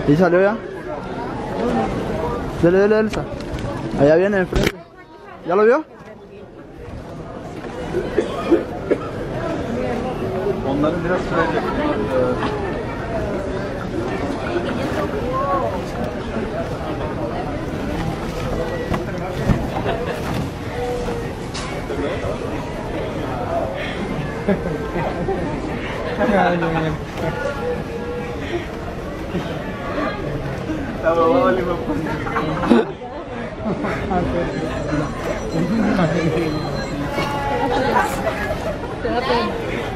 ¿Y salió ya? Dele, dele, Elsa. Allá viene enfrente. ¿Ya lo vio? Onların biraz sürecek. Tamam, vale, me Te da pena.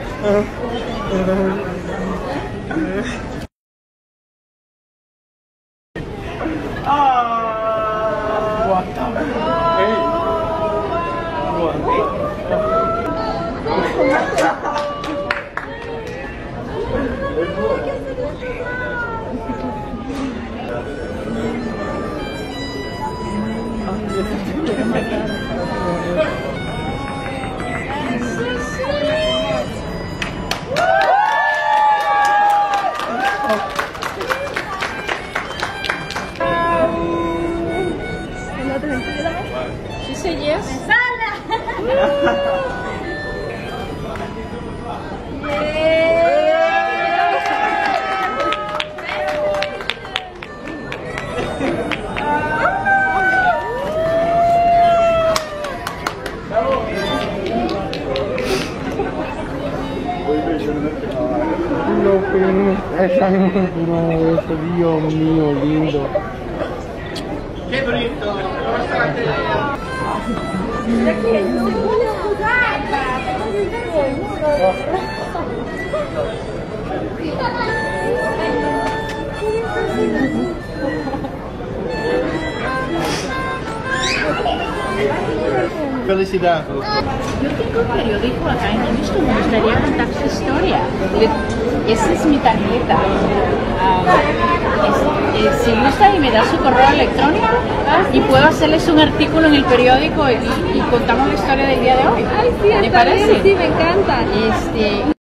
She said yes. No, pero no, eso, Dios mío, lindo. ¡Qué bonito! Felicidad. Yo tengo un periódico acá en Houston, me gustaría contar su historia. Esa es mi tarjeta. Si gusta y me da su correo electrónico y puedo hacerles un artículo en el periódico y contamos la historia del día de hoy. Ay, sí, ¿Me parece? Bien, sí, me encanta.